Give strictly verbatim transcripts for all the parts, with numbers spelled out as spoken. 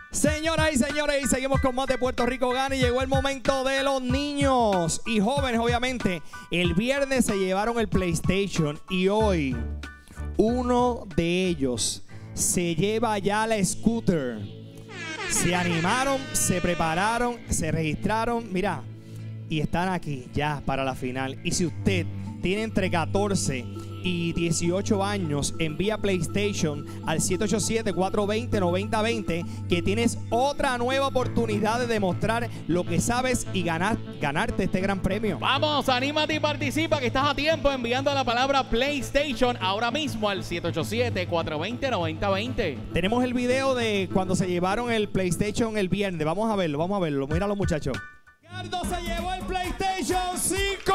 Señoras y señores, y seguimos con más de Puerto Rico Gana. Y llegó el momento de los niños y jóvenes, obviamente. El viernes se llevaron el PlayStation y hoy uno de ellos se lleva ya la scooter. Se animaron, se prepararon, se registraron, mira, y están aquí ya para la final. Y si usted tiene entre catorce y dieciocho años, envía PlayStation al siete ocho siete, cuatro dos cero, nueve cero dos cero, que tienes otra nueva oportunidad de demostrar lo que sabes y ganar, ganarte este gran premio. Vamos, anímate y participa, que estás a tiempo enviando la palabra PlayStation ahora mismo al siete ocho siete, cuatro dos cero, nueve cero dos cero. Tenemos el video de cuando se llevaron el PlayStation el viernes. Vamos a verlo, vamos a verlo. Mira los muchachos. Ricardo se llevó el PlayStation cinco.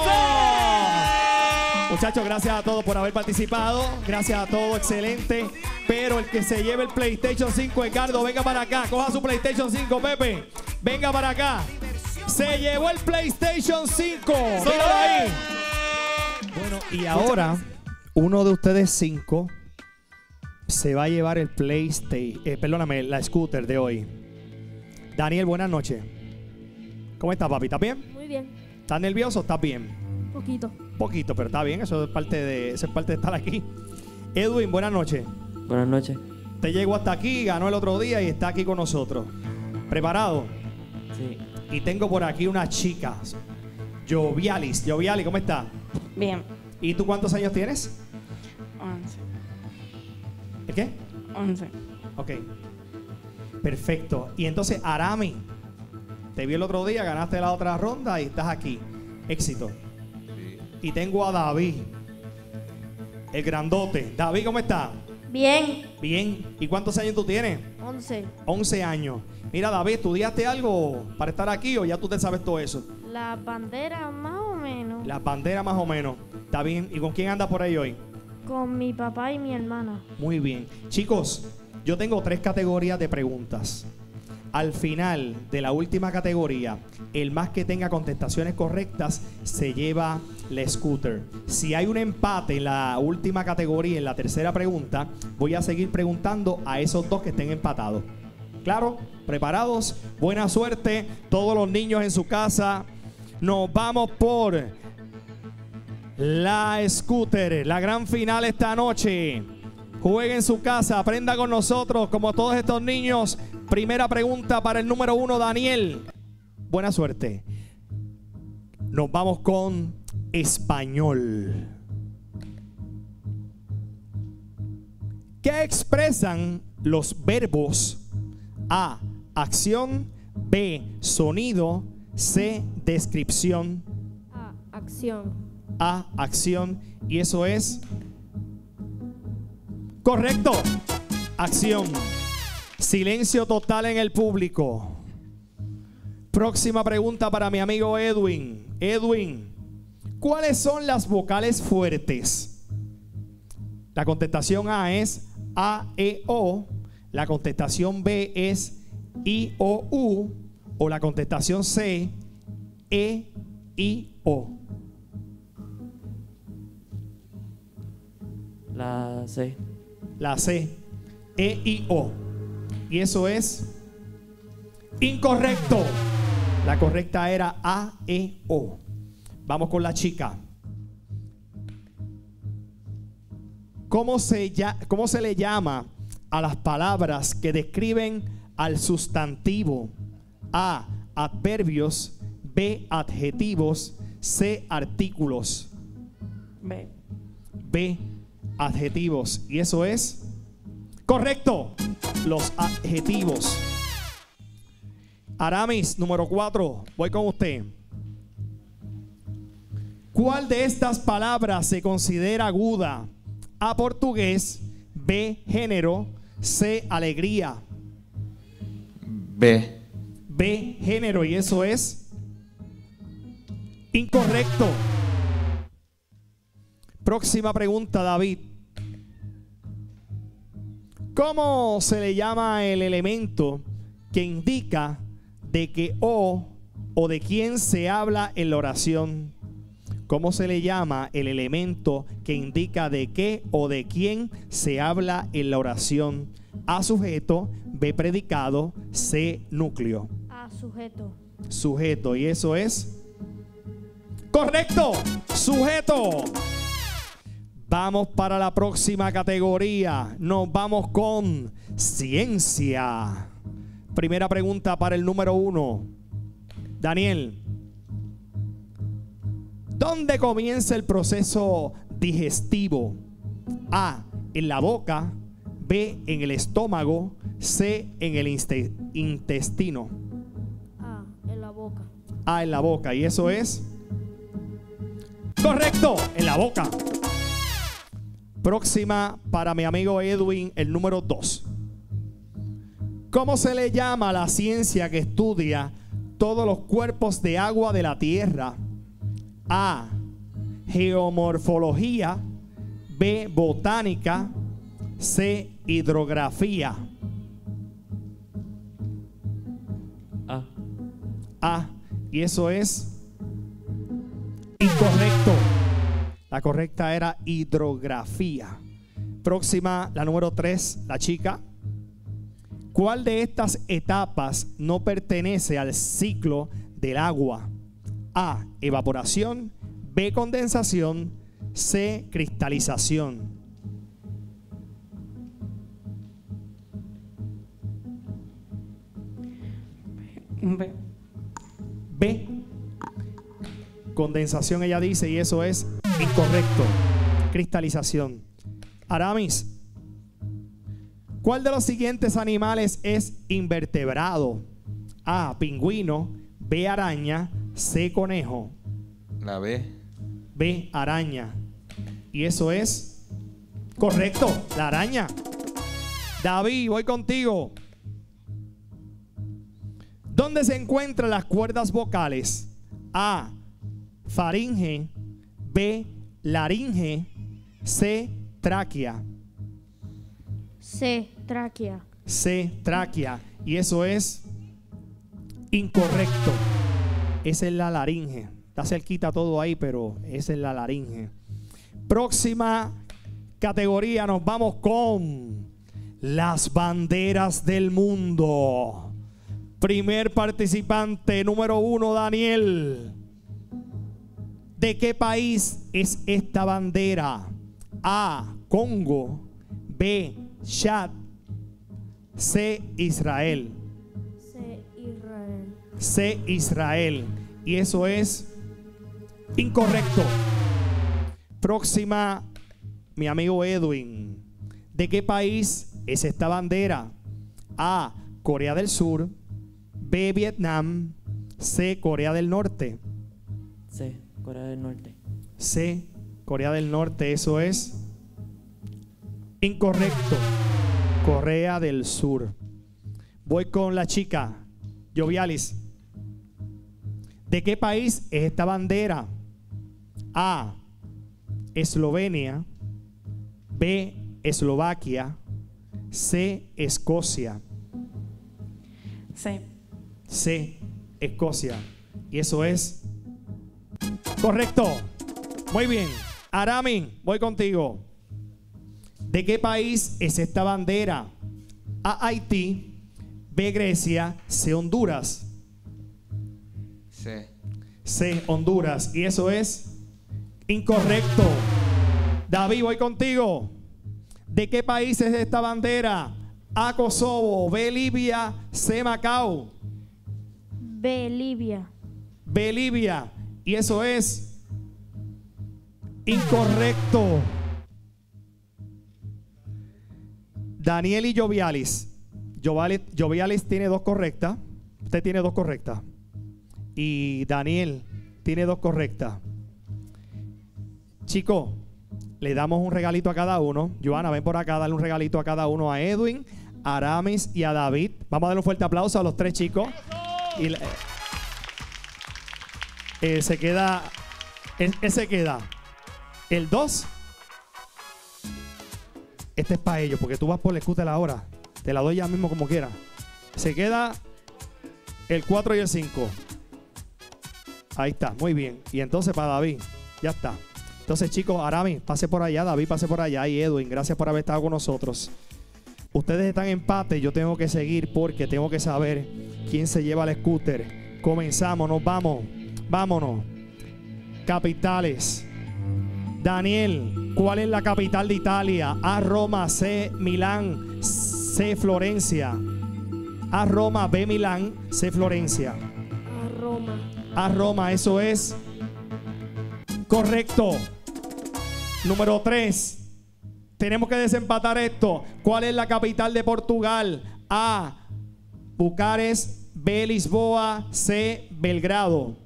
Muchachos, gracias a todos por haber participado. Gracias a todos, excelente. Pero el que se lleve el PlayStation cinco, Ricardo, venga para acá. Coja su PlayStation cinco, Pepe. Venga para acá. Se llevó el PlayStation cinco. Míralo ahí. Bueno, y ahora uno de ustedes cinco se va a llevar el PlayStation, eh, perdóname, la scooter de hoy. Daniel, buenas noches. ¿Cómo estás, papi? ¿Estás bien? Muy bien. ¿Estás nervioso? ¿Estás bien? Poquito. Poquito, pero está bien. Eso es parte de, eso es parte de estar aquí. Edwin, buenas noches. Buenas noches. Te llegó hasta aquí, ganó el otro día y está aquí con nosotros. ¿Preparado? Sí. Y tengo por aquí unas chicas. Jovialis. Jovialis, ¿cómo estás? Bien. ¿Y tú cuántos años tienes? Once. ¿El qué? Once. Ok. Perfecto. Y entonces, Arami, te vi el otro día, ganaste la otra ronda y estás aquí. Éxito. Sí. Y tengo a David, el grandote. David, ¿cómo estás? Bien. Bien. ¿Y cuántos años tú tienes? Once. once años. Mira, David, ¿estudiaste algo para estar aquí o ya tú te sabes todo eso? La bandera más o menos. La bandera más o menos. Está bien. ¿Y con quién andas por ahí hoy? Con mi papá y mi hermana. Muy bien. Chicos, yo tengo tres categorías de preguntas. Al final de la última categoría, el más que tenga contestaciones correctas se lleva la scooter. Si hay un empate en la última categoría, en la tercera pregunta, voy a seguir preguntando a esos dos que estén empatados. ¿Claro? ¿Preparados? Buena suerte. Todos los niños en su casa. Nos vamos por la scooter. La gran final esta noche. Juegue en su casa, aprenda con nosotros como todos estos niños. Primera pregunta para el número uno, Daniel. Buena suerte. Nos vamos con español. ¿Qué expresan los verbos A, acción, B, sonido, C, descripción? A, acción. A, acción. Y eso es correcto. Acción. Silencio total en el público. Próxima pregunta para mi amigo Edwin. Edwin, ¿cuáles son las vocales fuertes? La contestación A es A, E, O. La contestación B es I, O, U. O la contestación C, E, I, O. La C. La C, E, I, O. Y eso es incorrecto. La correcta era A, E, O. Vamos con la chica. ¿Cómo se, ¿Cómo se le llama a las palabras que describen al sustantivo? A, adverbios. B, adjetivos. C, artículos. B. B, adjetivos. Y eso es correcto. Los adjetivos. Aramis, número cuatro. Voy con usted. ¿Cuál de estas palabras se considera aguda? A, portugués. B, género. C, alegría. B. B, género. Y eso es incorrecto. Próxima pregunta, David. ¿Cómo se le llama el elemento que indica de que o o de quién se habla en la oración? ¿Cómo se le llama el elemento que indica de qué o de quién se habla en la oración? A, sujeto. B, predicado. C, núcleo. A, sujeto. Sujeto. Y eso es correcto. Sujeto. Vamos para la próxima categoría. Nos vamos con ciencia. Primera pregunta para el número uno. Daniel, ¿dónde comienza el proceso digestivo? A, en la boca. B, en el estómago. C, en el intestino. A, en la boca. A, en la boca. Y eso es correcto, en la boca. Próxima para mi amigo Edwin, el número dos. ¿Cómo se le llama a la ciencia que estudia todos los cuerpos de agua de la tierra? A, geomorfología. B, botánica. C, hidrografía. A. A. Y eso es incorrecto. La correcta era hidrografía. Próxima, la número tres, la chica. ¿Cuál de estas etapas no pertenece al ciclo del agua? A, evaporación. B, condensación. C, cristalización. B. B, condensación, ella dice, y eso es incorrecto. Cristalización. Aramis, ¿cuál de los siguientes animales es invertebrado? A, pingüino. B, araña. C, conejo. La B. B, araña. Y eso es correcto, la araña. David, voy contigo. ¿Dónde se encuentran las cuerdas vocales? A, faringe. B, laringe. C, tráquea. C, tráquea. C, tráquea. Y eso es incorrecto. Esa es la laringe. Está cerquita todo ahí, pero esa es la laringe. Próxima categoría, nos vamos con las banderas del mundo. Primer participante, número uno, Daniel. ¿De qué país es esta bandera? A, Congo. B, Chad. C, Israel. C, Israel. C, Israel. Y eso es incorrecto. Próxima, mi amigo Edwin. ¿De qué país es esta bandera? A, Corea del Sur. B, Vietnam. C, Corea del Norte. C, Corea del Norte. C, Corea del Norte. Eso es incorrecto. Corea del Sur. Voy con la chica, Jovialis. ¿De qué país es esta bandera? A, Eslovenia. B, Eslovaquia. C, Escocia. C. C, Escocia. Y eso es correcto. Muy bien. Aramin, voy contigo. ¿De qué país es esta bandera? A, Haití. B, Grecia. C, Honduras. C. C, Honduras. Y eso es incorrecto. David, voy contigo. ¿De qué país es esta bandera? A, Kosovo. B, Libia. C, Macao. B, Libia. B, Libia. Y eso es incorrecto. Daniel y Jovialis. Jovialis, Jovialis tiene dos correctas. Usted tiene dos correctas. Y Daniel tiene dos correctas. Chicos, le damos un regalito a cada uno. Joana, ven por acá, dale un regalito a cada uno. A Edwin, a Aramis y a David. Vamos a darle un fuerte aplauso a los tres chicos. Y la, eh, se queda, él, él se queda el dos. Este es para ellos, porque tú vas por el scooter ahora. Te la doy ya mismo como quiera. Se queda el cuatro y el cinco. Ahí está, muy bien. Y entonces para David, Ya está. Entonces, chicos, Arami, pase por allá. David, pase por allá. Y Edwin, gracias por haber estado con nosotros. Ustedes están en empate. Yo tengo que seguir porque tengo que saber quién se lleva el scooter. Comenzamos, nos vamos. Vámonos. Capitales. Daniel, ¿cuál es la capital de Italia? A, Roma. C, Milán. C, Florencia. A, Roma. B, Milán. C, Florencia. A Roma. A, Roma. Eso es correcto. Número tres. Tenemos que desempatar esto. ¿Cuál es la capital de Portugal? A, Bucarest. B, Lisboa. C, Belgrado.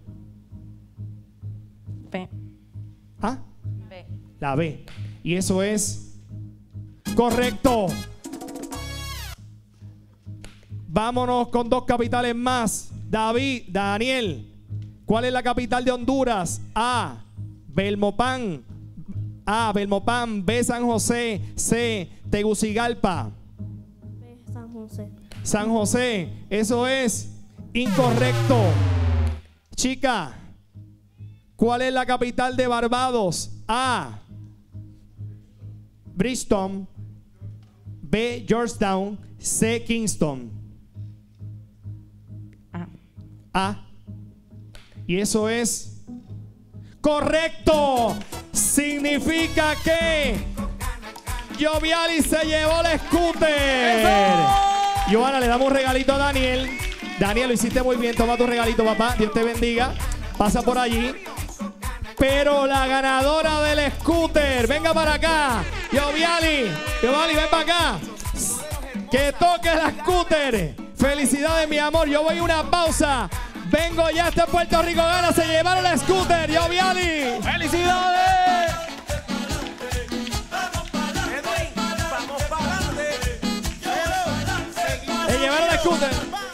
B. ¿Ah? B. La B. Y eso es correcto. Vámonos con dos capitales más. David, Daniel, ¿cuál es la capital de Honduras? A, Belmopán. A, Belmopán. B, San José. C, Tegucigalpa. B, San José. San José. Eso es incorrecto. Chica, ¿cuál es la capital de Barbados? A, Bridgetown. B, Georgetown. C, Kingston. A. A. Y eso es correcto. Significa que Joviali se llevó el scooter. Johanna, le damos un regalito a Daniel. Daniel, lo hiciste muy bien. Toma tu regalito, papá. Dios te bendiga. Pasa por allí. Pero la ganadora del scooter, venga para acá. Joviali, Joviali, ven para acá. Que toque el scooter. Felicidades, mi amor. Yo voy a una pausa. Vengo ya, este Puerto Rico gana. Se llevaron el scooter, Joviali. ¡Felicidades! Se llevaron el scooter.